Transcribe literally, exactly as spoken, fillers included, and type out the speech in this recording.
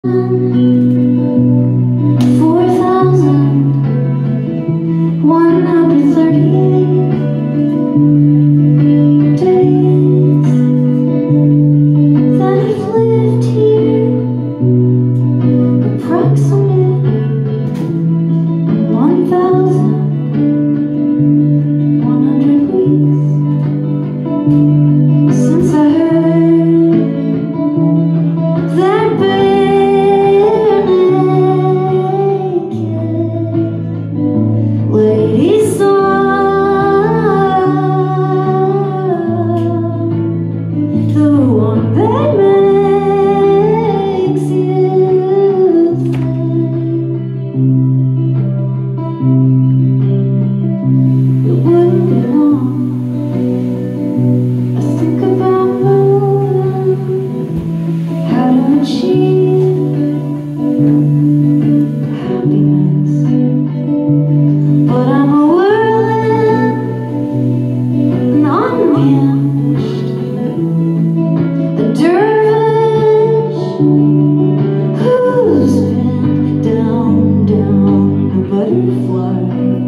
Four thousand one hundred thirty-eight days that I've lived here, approximate one thousand one hundred weeks since I heard that lady song, the one that makes you think. It wouldn't be long. I think about moving, how to achieve happiness. But I'm a whirling, unhinged, a dervish who's been down, down, a butterfly.